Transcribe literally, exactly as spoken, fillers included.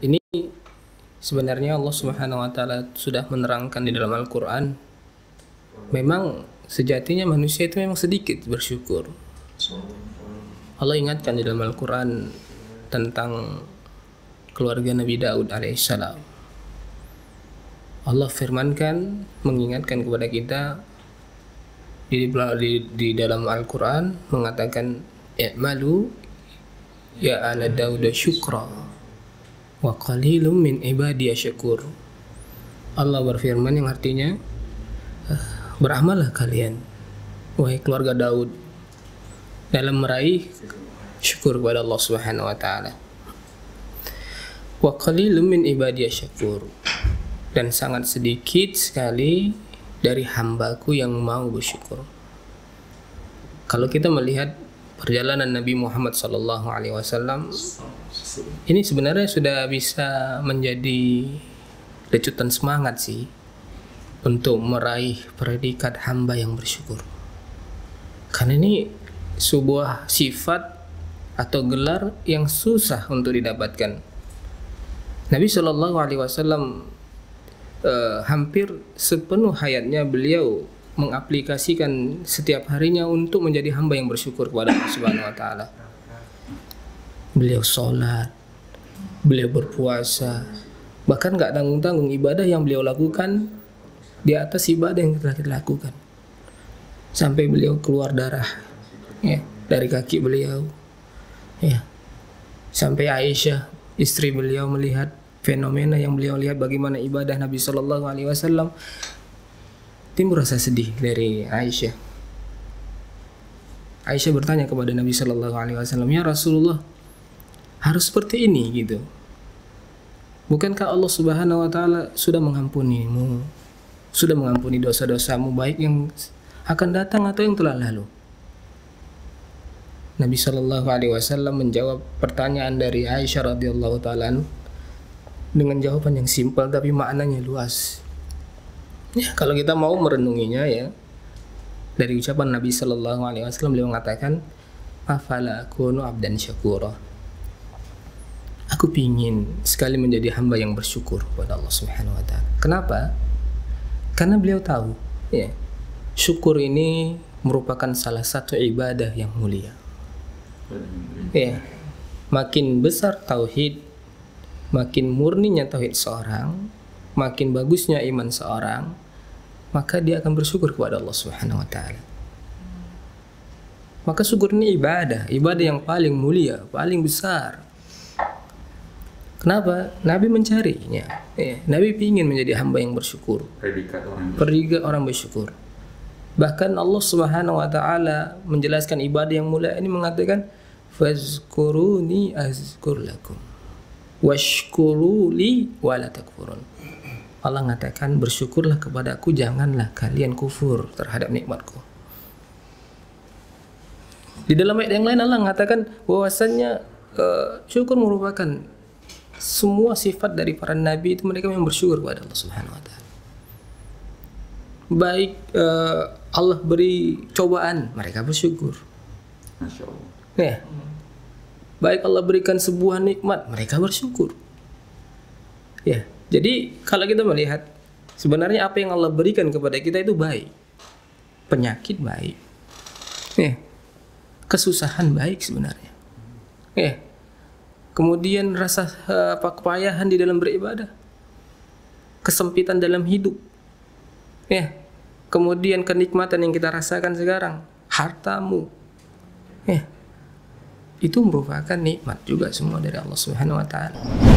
ini sebenarnya Allah Subhanahu wa taala sudah menerangkan di dalam Al-Qur'an. Memang sejatinya manusia itu memang sedikit bersyukur. Allah ingatkan di dalam Al-Qur'an tentang keluarga Nabi Daud alaihissalam. Allah firmankan, mengingatkan kepada kita di, di, di dalam Al-Quran, mengatakan i'malu ya ala Daud syukra wa qalilum min ibadiy syakur. Allah berfirman yang artinya, beramallah kalian wahai keluarga Daud dalam meraih syukur kepada Allah Subhanahu wa taala. Wa qalilum min ibadiy syakur, dan sangat sedikit sekali dari hambaku yang mau bersyukur. Kalau kita melihat perjalanan Nabi Muhammad sallallahu alaihi wasallam, ini sebenarnya sudah bisa menjadi lecutan semangat sih untuk meraih predikat hamba yang bersyukur. Karena ini sebuah sifat atau gelar yang susah untuk didapatkan. Nabi sallallahu alaihi wasallam Uh, hampir sepenuh hayatnya beliau mengaplikasikan setiap harinya untuk menjadi hamba yang bersyukur kepada Allah Subhanahu wa taala. Beliau sholat, beliau berpuasa, bahkan gak tanggung-tanggung ibadah yang beliau lakukan di atas ibadah yang telah kita lakukan. Sampai beliau keluar darah ya, dari kaki beliau ya. Sampai Aisyah istri beliau melihat fenomena yang beliau lihat bagaimana ibadah Nabi Shallallahu Alaihi Wasallam, timbul rasa sedih dari Aisyah. Aisyah bertanya kepada Nabi Shallallahu Alaihi Wasallam, ya Rasulullah, harus seperti ini gitu. Bukankah Allah Subhanahu Wa Taala sudah mengampunimu, sudah mengampuni dosa-dosamu baik yang akan datang atau yang telah lalu? Nabi Shallallahu Alaihi Wasallam menjawab pertanyaan dari Aisyah radhiyallahu taala dengan jawaban yang simpel tapi maknanya luas. Ya, kalau kita mau merenunginya ya, dari ucapan Nabi Sallallahu Alaihi Wasallam beliau mengatakan, afala akunu abdan syakura. Aku pingin sekali menjadi hamba yang bersyukur kepada Allah Subhanahu Wa Taala. Kenapa? Karena beliau tahu, ya, syukur ini merupakan salah satu ibadah yang mulia. Ya, makin besar tauhid, makin murninya tauhid seorang, makin bagusnya iman seorang, maka dia akan bersyukur kepada Allah Subhanahu wa taala. Maka syukur ini ibadah, ibadah yang paling mulia, paling besar. Kenapa? Nabi mencarinya. Ya, Nabi ingin menjadi hamba yang bersyukur. Predikat orang, Predikat orang bersyukur. Bahkan Allah Subhanahu wa taala menjelaskan ibadah yang mulia ini mengatakan, fazkuruni azkur lakum washkuru li wala takfurun. Allah mengatakan, bersyukurlah kepadaku, janganlah kalian kufur terhadap nikmatku. Di dalam ayat yang lain Allah mengatakan bahwasannya uh, syukur merupakan semua sifat dari para nabi itu, mereka yang bersyukur kepada Allah Subhanahu wa taala. Baik uh, Allah beri cobaan, mereka bersyukur. Masya Allah. Ya. Baik Allah berikan sebuah nikmat, mereka bersyukur. Ya, jadi kalau kita melihat sebenarnya apa yang Allah berikan kepada kita itu baik. Penyakit baik. Ya. Kesusahan baik sebenarnya. Ya. Kemudian rasa apa kepayahan di dalam beribadah. Kesempitan dalam hidup. Ya. Kemudian kenikmatan yang kita rasakan sekarang, hartamu. Ya. Itu merupakan nikmat juga semua dari Allah Subhanahu wa taala.